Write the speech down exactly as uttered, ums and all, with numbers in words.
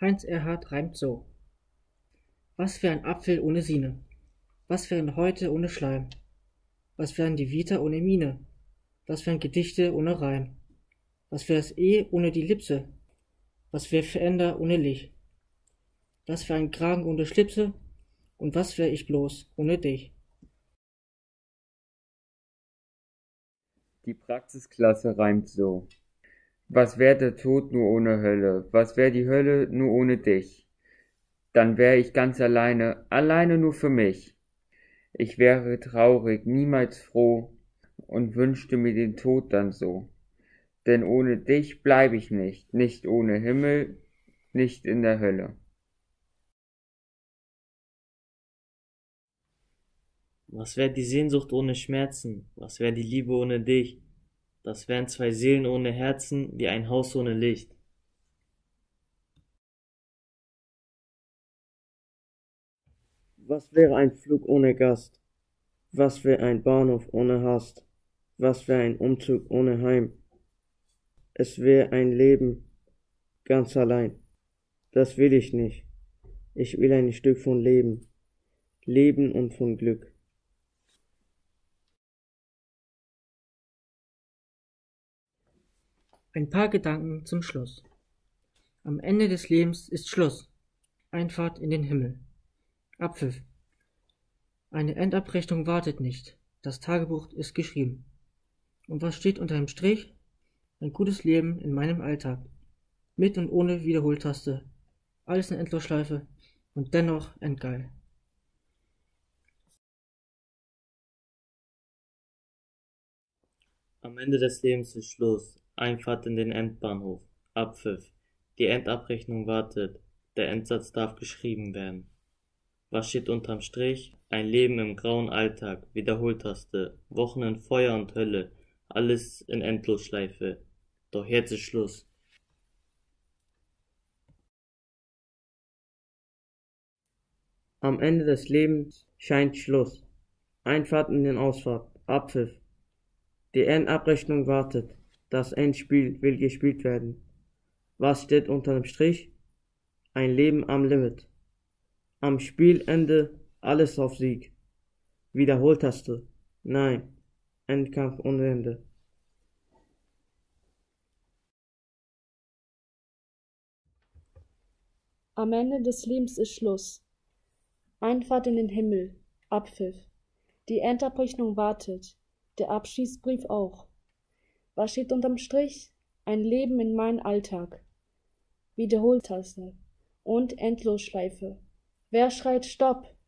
Heinz Erhardt reimt so: Was wär ein Apfel ohne Sine? Was wären Häute ohne Schleim? Was wären die Vita ohne Mine? Was wären Gedichte ohne Reim? Was wär das E ohne die Lipse? Was wär Veränder ohne Lich? Was wär ein Kragen ohne Schlipse? Und was wär ich bloß ohne dich? Die Praxisklasse reimt so: Was wär der Tod nur ohne Hölle? Was wär die Hölle nur ohne dich? Dann wär ich ganz alleine, alleine nur für mich. Ich wäre traurig, niemals froh und wünschte mir den Tod dann so. Denn ohne dich bleib ich nicht, nicht ohne Himmel, nicht in der Hölle. Was wär die Sehnsucht ohne Schmerzen? Was wär die Liebe ohne dich? Das wären zwei Seelen ohne Herzen, wie ein Haus ohne Licht. Was wäre ein Flug ohne Gast? Was wär ein Bahnhof ohne Hast? Was wär ein Umzug ohne Heim? Es wär ein Leben ganz allein. Das will ich nicht. Ich will ein Stück von Leben. Leben und von Glück. Ein paar Gedanken zum Schluss. Am Ende des Lebens ist Schluss. Einfahrt in den Himmel. Abpfiff. Eine Endabrechnung wartet nicht. Das Tagebuch ist geschrieben. Und was steht unter dem Strich? Ein gutes Leben in meinem Alltag. Mit und ohne Wiederholtaste. Alles in Endlosschleife und dennoch endgeil. Am Ende des Lebens ist Schluss. Einfahrt in den Endbahnhof. Abpfiff. Die Endabrechnung wartet. Der Endsatz darf geschrieben werden. Was steht unterm Strich? Ein Leben im grauen Alltag. Wiederholtaste. Wochen in Feuer und Hölle. Alles in Endlosschleife. Doch jetzt ist Schluss. Am Ende des Lebens scheint Schluss. Einfahrt in den Ausfahrt. Abpfiff. Die Endabrechnung wartet. Das Endspiel will gespielt werden. Was steht unter dem Strich? Ein Leben am Limit. Am Spielende alles auf Sieg. Wiederholtaste. Nein. Endkampf ohne Ende. Am Ende des Lebens ist Schluss. Einfahrt in den Himmel. Abpfiff. Die Endabrechnung wartet. Der Abschiedsbrief auch. Was steht unterm Strich? Ein Leben in meinen Alltag. Wiederholtaste und Endlosschleife. Wer schreit Stopp?